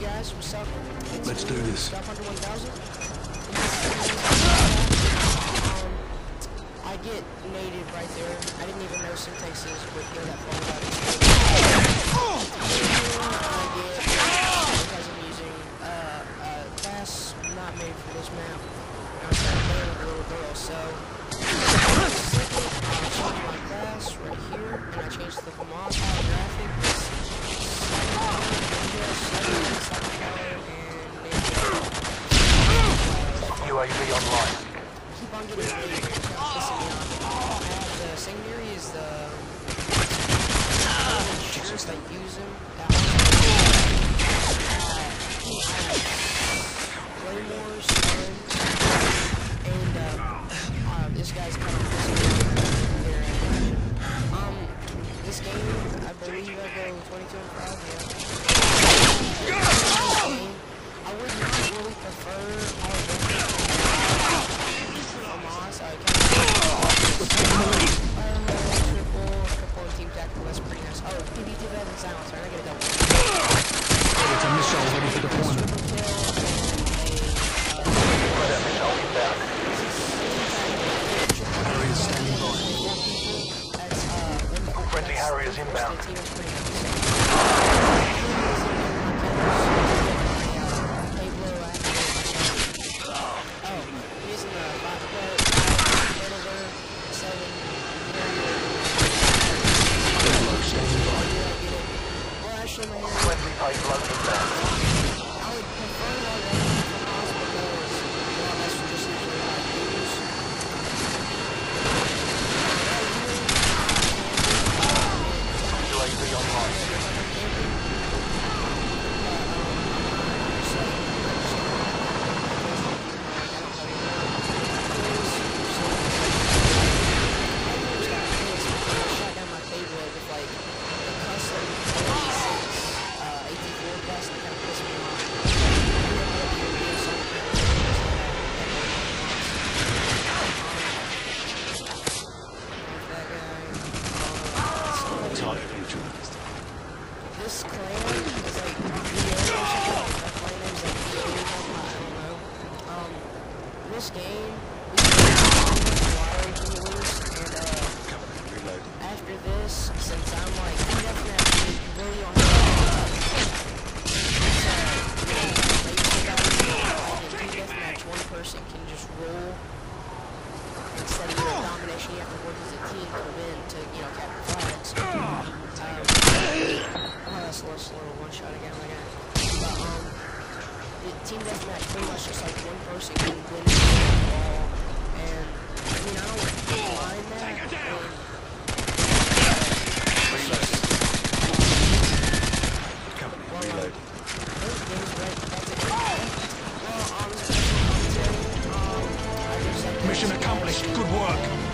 guys, what's up? Let's do this. Stop under 1,000. I get native right there. I didn't even know syntax is, but you know that phone about it. I get because I'm using a class not made for this map. I'm trying to play with a little girl, so I change my class right here, and I change the command graphic. UAV online. Keep on getting ready. The secondary is the insurance that use them. Claymores, and this guy's kind of this game, I believe I go 22 and 5, yeah. I would not really prefer all triple team tactical, that's pretty nice. Oh, PB2 bad and silence, alright, I gotta double. It's a missile ready for deployment. Harriers standing by. Friendly Harriers inbound. Friendly payload inbound. I would prefer that because that's just usually what I use. UAV online. This clan is like VO or something. That clan name's like VO or something, I don't know. This game, we can and after this, since I'm like, you definitely really on deathmatch, one person can just roll instead of your domination. You have to work as a team to win to, you know, capture flags. That's a little one-shot again, my guy. But, the team deathmatch pretty much just like one person can win the ball, and, I mean, I don't mind that. Mission accomplished. Good work.